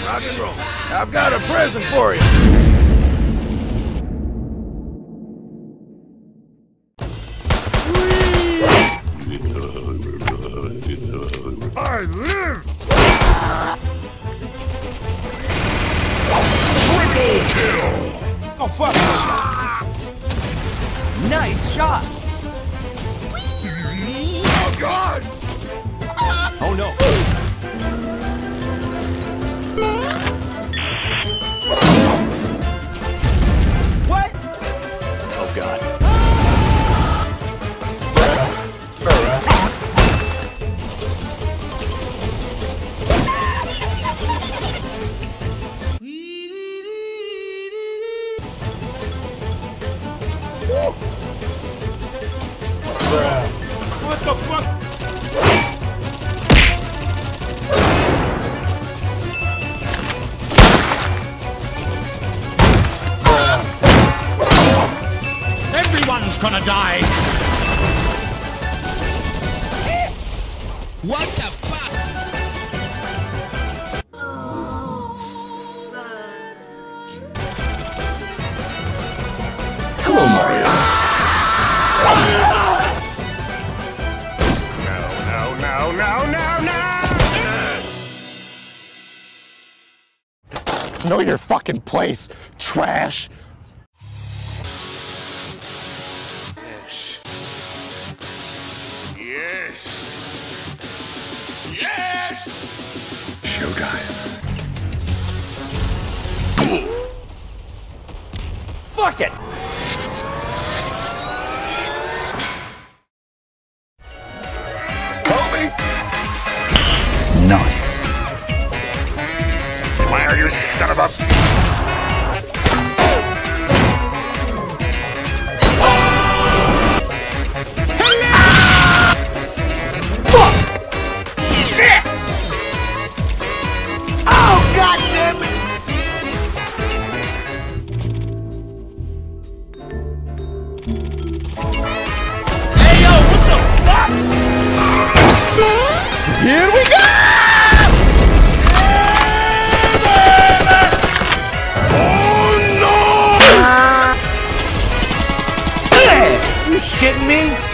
Rock and roll. I've got a present for you. I live! Triple kill! Oh, fuck! Nice shot! Oh, God! Oh, no. What? Oh, God. What the fuck? Everyone's gonna die! What the fuck? Hello, Mario. No. Know your fucking place, trash. Yes. Yes. Showtime. Fuck it! Kobe. Nice. Where you son of a... Fuck! Shit! Oh, God damn it! Hey, yo, what the fuck? Here we go! You shitting me?